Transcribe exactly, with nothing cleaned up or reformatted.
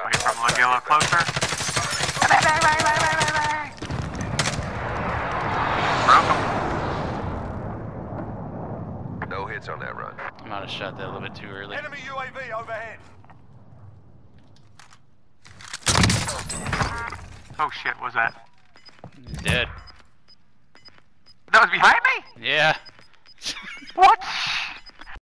wait for him to get a little closer. Bang, bang, bang, bang, bang, bang, bang. Broke him. No hits on that run. I might have shot that a little bit too early. Enemy U A V overhead. Oh shit, what was that? He's dead. That was behind me? Yeah. What?